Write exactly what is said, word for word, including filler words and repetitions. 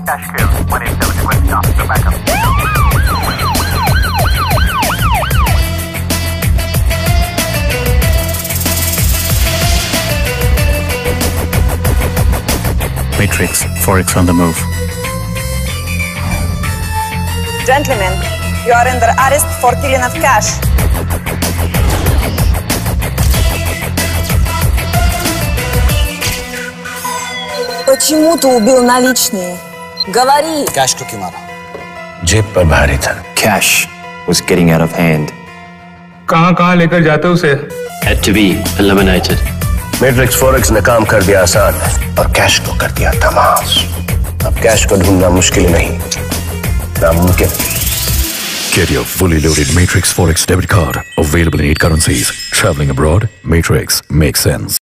Cash clear. one eight seven requesting officer backup. Matrix, Forex on the move. Gentlemen, you are under arrest for killing of cash. Почему ты убил наличные? Говори! Cash को क्यों मारा? जेब पर भारी था. Cash was getting out of hand. कहां कहां लेकर जाते उसे? Had to be eliminated. Matrix Forex ने काम कर दिया आसान और कैश को कर दिया तमाश. अब कैश को ढूंढना मुश्किल नहीं, नामुमकिन. Get your fully loaded Matrix Forex debit card available in eight currencies. Traveling abroad, Matrix makes sense.